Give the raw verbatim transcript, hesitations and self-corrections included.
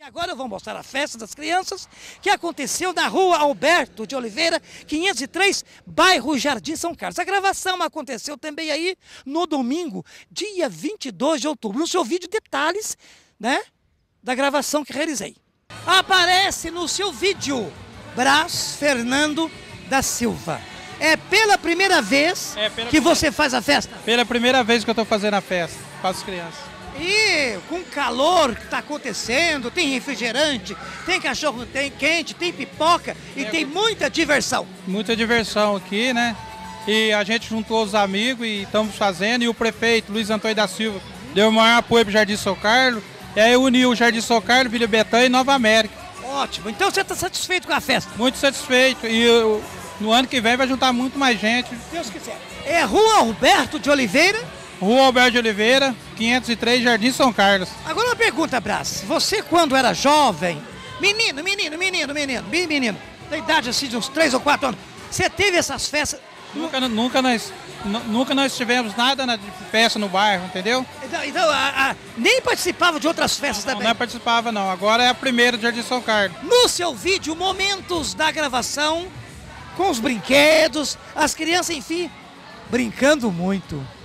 Agora eu vou mostrar a festa das crianças que aconteceu na rua Alberto de Oliveira, quinhentos e três, bairro Jardim São Carlos. A gravação aconteceu também aí no domingo, dia vinte e dois de outubro. No seu vídeo, detalhes, né, da gravação que realizei. Aparece no seu vídeo Brás Fernando da Silva. É pela primeira vez é pela que primeira... você faz a festa? Pela primeira vez que eu estou fazendo a festa para as crianças. E com o calor que está acontecendo, tem refrigerante, tem cachorro tem quente, tem pipoca e é, tem muita diversão. Muita diversão aqui, né? E a gente juntou os amigos e estamos fazendo. E o prefeito, Luiz Antônio da Silva, deu o maior apoio para o Jardim São Carlos. E aí uniu o Jardim São Carlos, Vila Betânia e Nova América. Ótimo, então você está satisfeito com a festa? Muito satisfeito. E eu, no ano que vem vai juntar muito mais gente. Deus quiser. É Rua Alberto de Oliveira? Rua Alberto de Oliveira, quinhentos e três, Jardim São Carlos. Agora uma pergunta, Brás. Você quando era jovem, menino, menino, menino, menino, bem menino, da idade assim de uns três ou quatro anos, você teve essas festas? Nunca, nunca, nós, nunca nós tivemos nada de festa no bairro, entendeu? Então, então a, a, nem participava de outras festas não, também? Não, não participava não, agora é a primeira do Jardim São Carlos. No seu vídeo, momentos da gravação, com os brinquedos, as crianças, enfim, brincando muito.